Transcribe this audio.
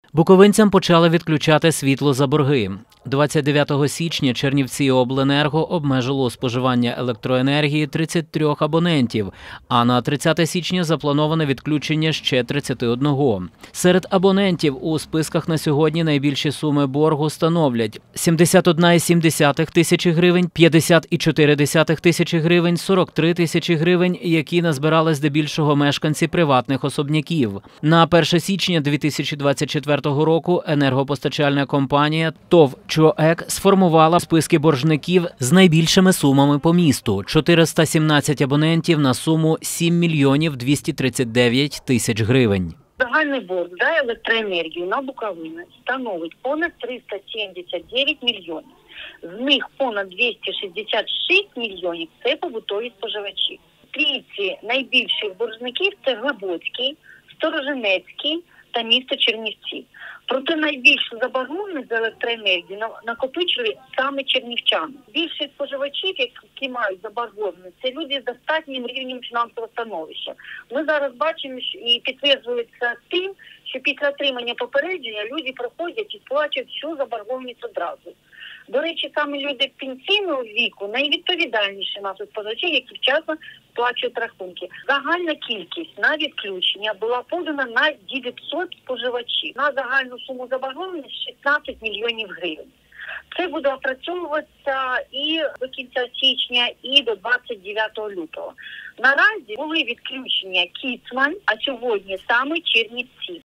Буковинцям почали відключати світло за борги. 29 січня Чернівціобленерго обмежило споживання електроенергії 33 абонентів, а на 30 січня заплановане відключення ще 31. Серед абонентів у списках на сьогодні найбільші суми боргу становлять 71,7 тисячі гривень, 50,4 тисячі гривень, 43 тисячі гривень, які назбирали здебільшого мешканці приватних особняків. На 1 січня 2024 року енергопостачальна компанія ТОВ «ЧОЕК» сформувала списки боржників з найбільшими сумами по місту – 417 абонентів на суму 7 мільйонів 239 тисяч гривень. Загальний борг за електроенергію на Буковині становить понад 379 мільйонів. З них понад 266 мільйонів – це побутові споживачі. Трійці найбільших боржників – це Глибоцький, Сторожинецький та місто Чернівці. Проте найбільшу заборгованість за електроенергію накопичили саме чернівчани. Більшість споживачів, які мають заборгованість, це люди з достатнім рівнем фінансового становища. Ми зараз бачимо і підтверджується тим, що після отримання попередження люди приходять і сплачують всю заборгованість одразу. До речі, саме люди пенсійного віку найвідповідальніші наші споживачі, які вчасно сплачують рахунки. Загальна кількість на відключення була подана на 900 споживачів. На загальну суму заборгованості 16 мільйонів гривень. Це буде опрацьовуватися і до кінця січня, і до 29 лютого. Наразі були відключення Кіцмань, а сьогодні саме Чернівці.